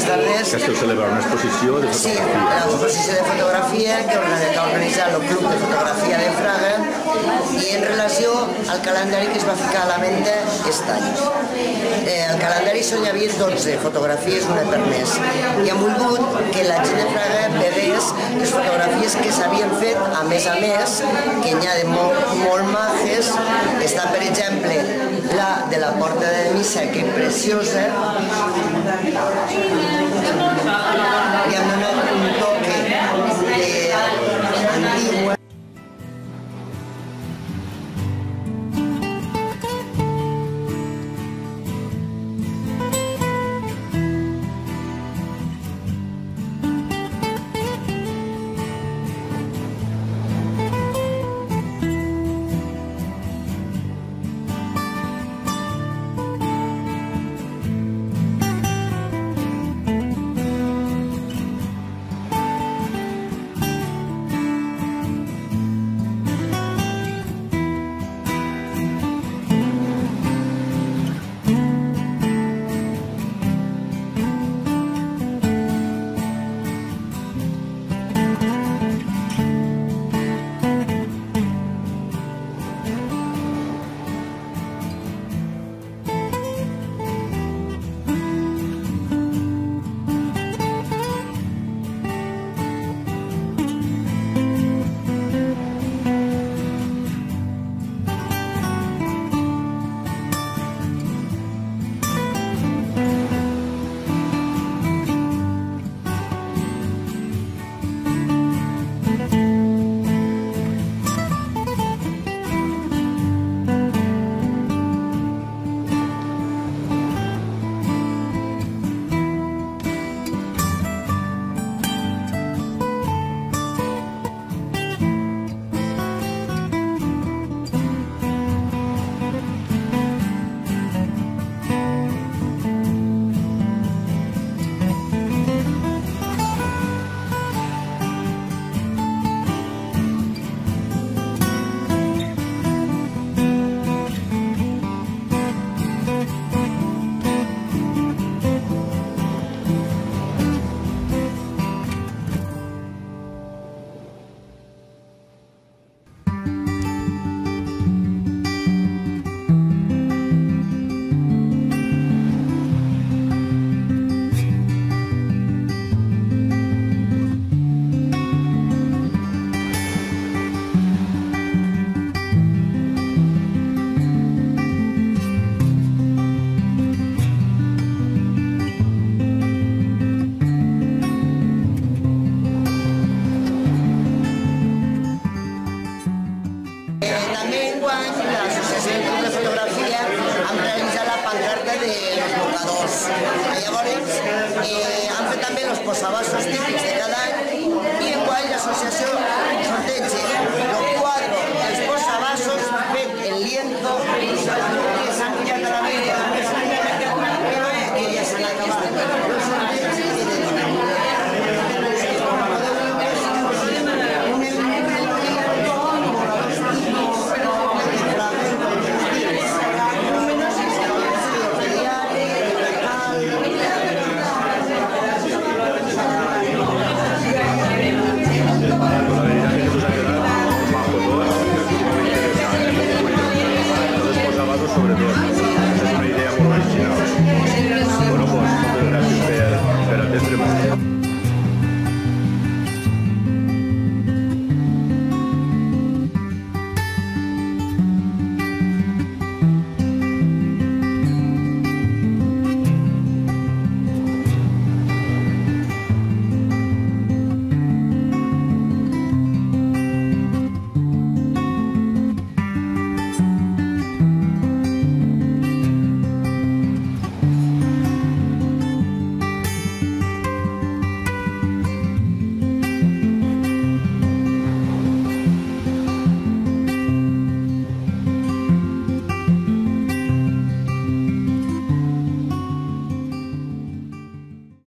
tardes. Que esteu celebrant una exposició de Sí, fotografia. l'exposició de fotografia que ha organitzat el Club de Fotografia de Fraga i en relació al calendari que es va ficar a la mente aquest any. El calendari hi havia 12 fotografies, una per mes, i hem volgut que la gent de Fraga vedés les fotografies que s'havien fet a més, que n'hi ha de molt majes. Està, per exemple, la de la Porta de Missa, que és preciosa, i han donat un toque antigu. Han fet també els posavasos típics de cada any i enguany l'associació sorteja el quadre dels posavasos fet en lienzo que s'han pillat a la vida que ja s'han acabat. Sobretot, és una idea molt original. Bueno, doncs, moltes gràcies per atendre'm.